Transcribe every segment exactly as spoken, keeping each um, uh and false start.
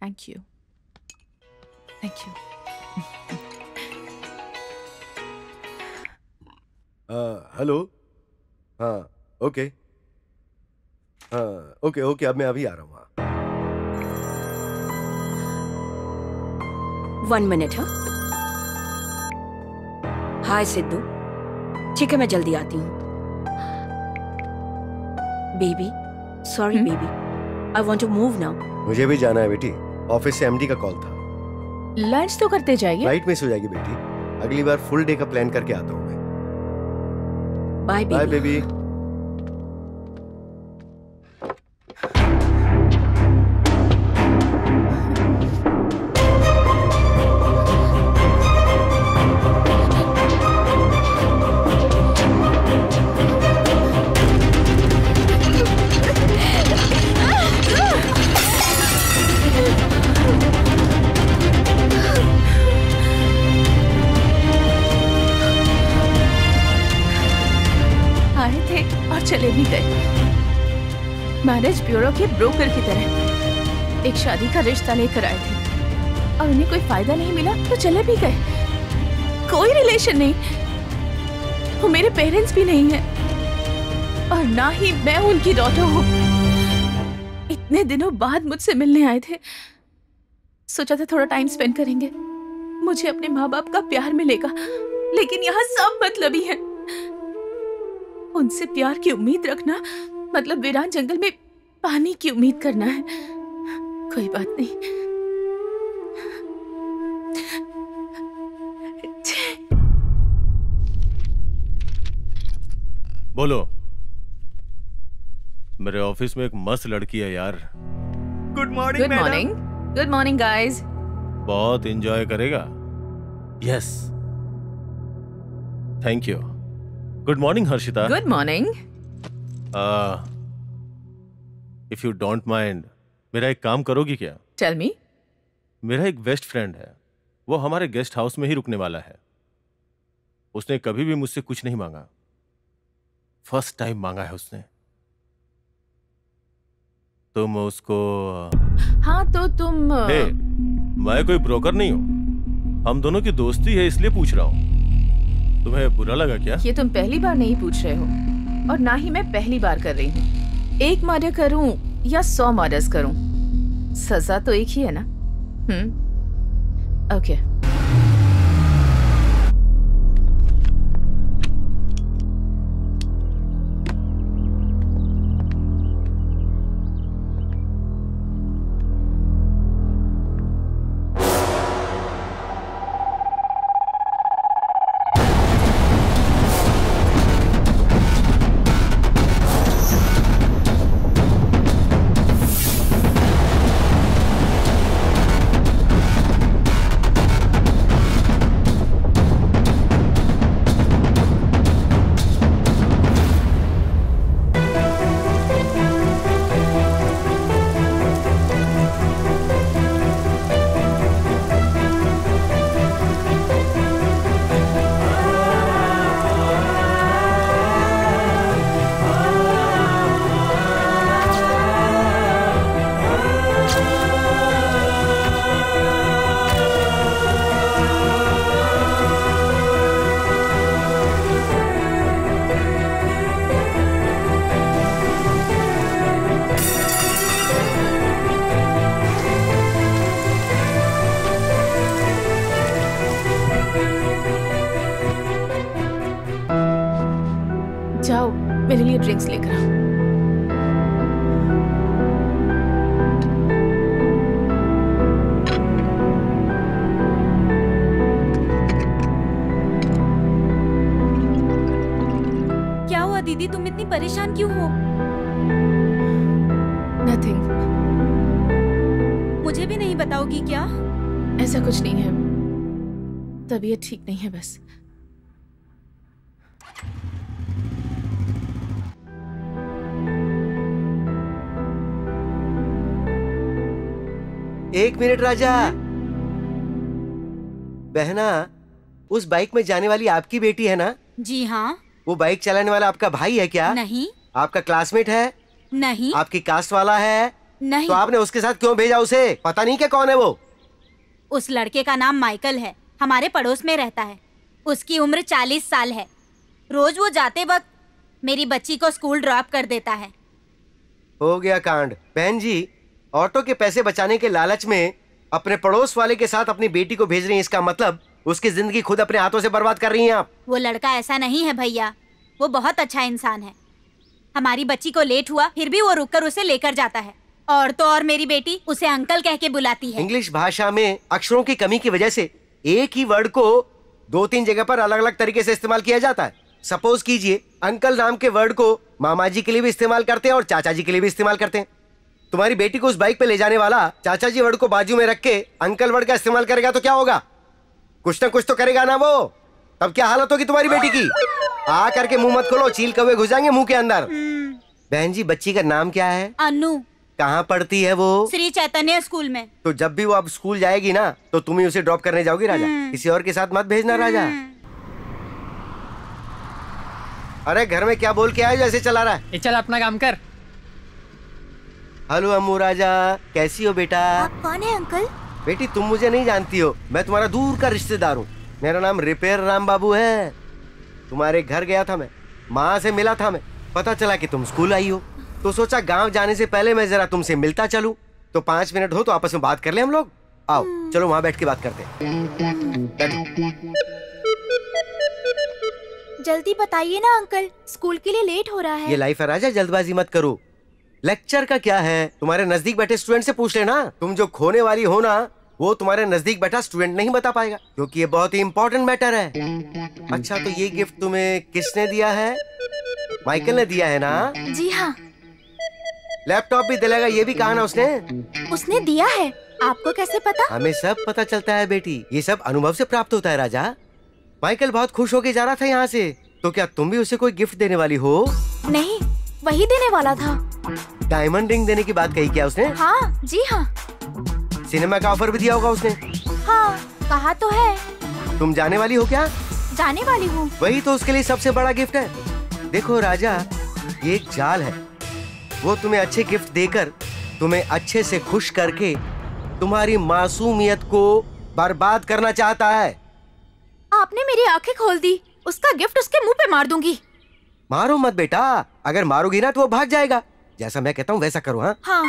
Thank you, thank you. Hello. हाँ okay, हाँ okay okay, अब मैं अभी आ रहा हूँ। One minute. हाँ हाय सिद्धू, ठीक है मैं जल्दी आती हूँ। Baby sorry baby, I want to move now. मुझे भी जाना है बेटी, ऑफिस से एमडी का कॉल था। लंच तो करते जाइए। फ्लाइट मिस हो जाएगी बेटी, अगली बार फुल डे का प्लान करके आता हूँ मैं। Bye baby. Bye baby. चले भी गए, मैरिज ब्यूरो के ब्रोकर की तरह। एक शादी का रिश्ता लेकर आए थे और उन्हें कोई फायदा नहीं मिला तो चले भी गए। कोई रिलेशन नहीं, वो मेरे पेरेंट्स भी नहीं है और ना ही मैं उनकी डॉटर हूँ। इतने दिनों बाद मुझसे मिलने आए थे, सोचा था थोड़ा टाइम स्पेंड करेंगे, मुझे अपने माँ बाप का प्यार मिलेगा, लेकिन यहाँ सब मतलबी है। उनसे प्यार की उम्मीद रखना मतलब वीरान जंगल में पानी की उम्मीद करना है। कोई बात नहीं। बोलो। मेरे ऑफिस में एक मस्त लड़की है यार। Good morning. Good morning. Good morning guys. बहुत एंजॉय करेगा। Yes thank you. Good morning Harshita. Good morning. If you don't mind, मेरा एक काम करोगी क्या? Tell me. मेरा एक बेस्ट फ्रेंड है, वो हमारे गेस्ट हाउस में ही रुकने वाला है। उसने कभी भी मुझसे कुछ नहीं मांगा, फर्स्ट टाइम मांगा है उसने। तुम उसको। हाँ तो तुम। hey, मैं कोई ब्रोकर नहीं हूं, हम दोनों की दोस्ती है इसलिए पूछ रहा हूं। तुम्हें बुरा लगा क्या? ये तुम पहली बार नहीं पूछ रहे हो और ना ही मैं पहली बार कर रही हूँ। एक मर्डर करूं या सौ मर्डर्स करूं, सजा तो एक ही है ना। Hmm okay. जाओ मेरे लिए ड्रिंक्स लेकर आओ। क्या हुआ दीदी, तुम इतनी परेशान क्यों हो? नथिंग। मुझे भी नहीं बताओगी क्या? ऐसा कुछ नहीं है, तबीयत ठीक नहीं है बस। एक मिनट राजा। बहना, उस बाइक में जाने वाली आपकी बेटी है ना? जी हाँ। वो बाइक चलाने वाला आपका भाई है क्या? नहीं। आपका क्लासमेट है? नहीं। आपकी कास्ट वाला है? नहीं। तो आपने उसके साथ क्यों भेजा उसे? पता नहीं क्या कौन है वो? उस लड़के का नाम माइकल है, हमारे पड़ोस में रहता है। उसकी उम्र चालीस साल है। रोज वो जाते वक्त मेरी बच्ची को स्कूल ड्रॉप कर देता है। हो गया कांड। बहन जी, ऑटो के पैसे बचाने के लालच में अपने पड़ोस वाले के साथ अपनी बेटी को भेज रही हैं, इसका मतलब उसकी जिंदगी खुद अपने हाथों से बर्बाद कर रही हैं आप। वो लड़का ऐसा नहीं है भैया, वो बहुत अच्छा इंसान है। हमारी बच्ची को लेट हुआ फिर भी वो रुककर उसे लेकर जाता है, और तो और मेरी बेटी उसे अंकल कह के बुलाती है। इंग्लिश भाषा में अक्षरों की कमी की वजह से एक ही वर्ड को दो तीन जगह पर अलग अलग तरीके से इस्तेमाल किया जाता है। सपोज कीजिए, अंकल नाम के वर्ड को मामा जी के लिए भी इस्तेमाल करते हैं और चाचा जी के लिए भी इस्तेमाल करते हैं। तुम्हारी बेटी को उस बाइक पे ले जाने वाला चाचा जी वर्ड को बाजू में रख के अंकल वर्ड का इस्तेमाल करेगा तो क्या होगा? कुछ ना कुछ तो करेगा ना वो। तब क्या हालत होगी तुम्हारी बेटी की? आ करके मुंह मत खोलो, चील कौवे घुस जाएंगे मुंह के अंदर। बहन जी, बच्ची का नाम क्या है? अनु। कहाँ पढ़ती है वो? श्री चैतन्य स्कूल में। तो जब भी वो अब स्कूल जाएगी ना, तो तुम ही उसे ड्रॉप करने जाओगी राजा। किसी और के साथ मत भेजना राजा। अरे घर में क्या बोल के आए जैसे चला रहा है? चल अपना काम कर। हेलो अम्मू राजा, कैसी हो बेटा? आप कौन है अंकल? बेटी तुम मुझे नहीं जानती हो, मैं तुम्हारा दूर का रिश्तेदार हूँ। मेरा नाम रिपेयर राम बाबू है। तुम्हारे घर गया था मैं, माँ से मिला था मैं, पता चला कि तुम स्कूल आई हो, तो सोचा गांव जाने से पहले मैं जरा तुमसे मिलता चलूं। तो पाँच मिनट हो तो आपस में बात कर ले हम लोग। आओ चलो वहाँ बैठ के बात करते हैं। जल्दी बताइए ना अंकल, स्कूल के लिए लेट हो रहा है। ये लाइफ है राजा, जल्दबाजी मत करो। लेक्चर का क्या है, तुम्हारे नजदीक बैठे स्टूडेंट से पूछ लेना। तुम जो खोने वाली हो ना, वो तुम्हारे नजदीक बैठा स्टूडेंट नहीं बता पाएगा, क्योंकि ये बहुत ही इम्पोर्टेंट मैटर है। अच्छा, तो ये गिफ्ट तुम्हें किसने दिया है? माइकल ने दिया है ना? जी हाँ। लैपटॉप भी दिलाएगा ये भी कहा ना उसने? उसने दिया है। आपको कैसे पता? हमें सब पता चलता है बेटी, ये सब अनुभव से प्राप्त होता है राजा। माइकल बहुत खुश होके जा रहा था यहाँ से, तो क्या तुम भी उसे कोई गिफ्ट देने वाली हो? नहीं, वही देने वाला था। डायमंड रिंग देने की बात कही क्या उसने? हाँ जी हाँ। सिनेमा का ऑफर भी दिया होगा उसने? हाँ, कहा तो है। तुम जाने वाली हो क्या? जाने वाली हूँ। वही तो उसके लिए सबसे बड़ा गिफ्ट है। देखो राजा, ये एक जाल है, वो तुम्हें अच्छे गिफ्ट देकर तुम्हें अच्छे से खुश करके तुम्हारी मासूमियत को बर्बाद करना चाहता है। आपने मेरी आंखें खोल दी। उसका गिफ्ट उसके मुंह पे मार दूंगी। मारो मत बेटा, अगर मारोगी ना तो वो भाग जाएगा। जैसा मैं कहता हूँ वैसा करो। हाँ हाँ।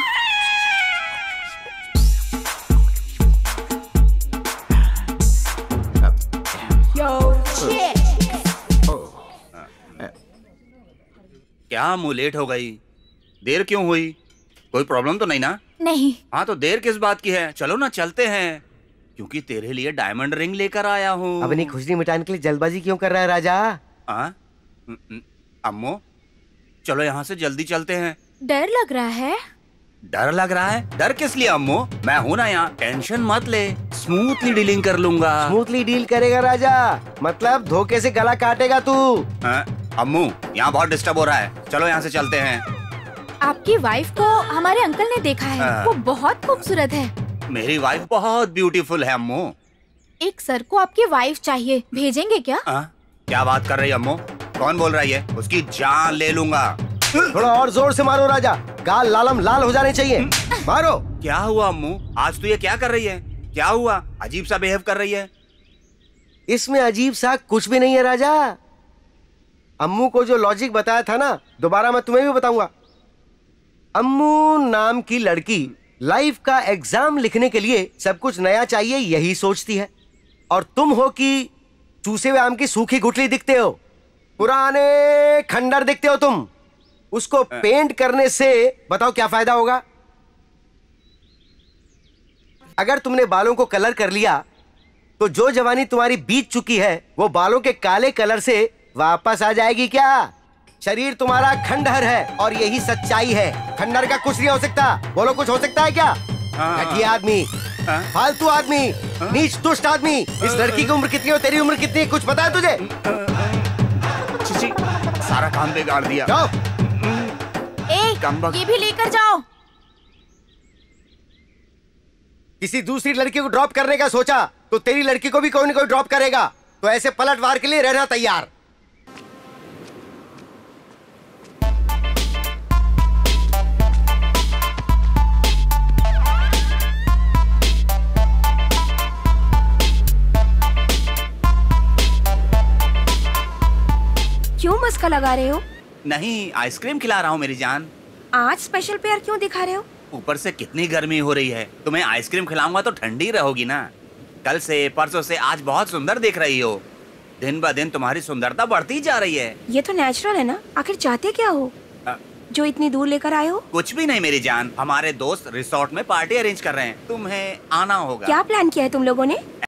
क्या मुँह लेट हो गई? देर क्यों हुई? कोई प्रॉब्लम तो नहीं ना? नहीं। हाँ तो देर किस बात की है? चलो ना चलते हैं, क्योंकि तेरे लिए डायमंड रिंग लेकर आया हूँ। अपनी खुशी मिटाने के लिए जल्दबाजी क्यों कर रहा है राजा? हाँ अम्मो, चलो यहाँ से जल्दी चलते हैं। डर लग रहा है। डर लग रहा है? डर किस लिए अम्मो, मैं हूँ ना यहाँ, टेंशन मत ले, स्मूथली डीलिंग कर लूंगा। स्मूथली डील करेगा राजा? मतलब धोखे से गला काटेगा तू। अम्मू, यहाँ बहुत डिस्टर्ब हो रहा है, चलो यहाँ से चलते हैं। आपकी वाइफ को हमारे अंकल ने देखा है। आ, वो बहुत खूबसूरत है। मेरी वाइफ बहुत ब्यूटीफुल है अम्मू। एक सर को आपकी वाइफ चाहिए, भेजेंगे क्या? आ, क्या बात कर रही है अम्मू? कौन बोल रही है? उसकी जान ले लूंगा। थोड़ा और जोर से मारो राजा, गाल लालम लाल हो जाने चाहिए। मारो। क्या हुआ अम्मू, आज तू ये क्या कर रही है? क्या हुआ, अजीब सा बिहेव कर रही है? इसमें अजीब सा कुछ भी नहीं है राजा। अम्मू को जो लॉजिक बताया था ना, दोबारा मैं तुम्हें भी बताऊंगा। अम्मू नाम की लड़की लाइफ का एग्जाम लिखने के लिए सब कुछ नया चाहिए यही सोचती है, और तुम हो कि चूसे हुए आम की सूखी गुठली दिखते हो, पुराने खंडर दिखते हो तुम। उसको पेंट करने से बताओ क्या फायदा होगा? अगर तुमने बालों को कलर कर लिया तो जो जवानी तुम्हारी बीत चुकी है वो बालों के काले कलर से वापस आ जाएगी क्या? शरीर तुम्हारा खंडहर है और यही सच्चाई है। खंडहर का कुछ नहीं हो सकता। बोलो, कुछ हो सकता है क्या? घटिया आदमी, फालतू आदमी, नीच दुष्ट आदमी। इस लड़की की उम्र कितनी हो, तेरी उम्र कितनी है, कुछ पता है तुझे? चिची, सारा काम बिगाड़ दिया। जाओ। ए, ये भी लेकर जाओ। किसी दूसरी लड़की को ड्रॉप करने का सोचा तो तेरी लड़की को भी कोई न कोई ड्रॉप करेगा, तो ऐसे पलटवार के लिए रहना तैयार। मस्का लगा रहे हो? नहीं, आइसक्रीम खिला रहा हूँ मेरी जान। आज स्पेशल प्यार क्यों दिखा रहे हो? ऊपर से कितनी गर्मी हो रही है, तुम्हें आइसक्रीम खिलाऊंगा तो ठंडी रहोगी ना। कल से, परसों से आज बहुत सुंदर दिख रही हो। दिन ब दिन तुम्हारी सुंदरता बढ़ती जा रही है। ये तो नेचुरल है ना। आखिर चाहते क्या हो आ, जो इतनी दूर लेकर आए हो? कुछ भी नहीं मेरी जान, हमारे दोस्त रिसोर्ट में पार्टी अरेंज कर रहे हैं, तुम्हें आना होगा। क्या प्लान किया है तुम लोगों ने?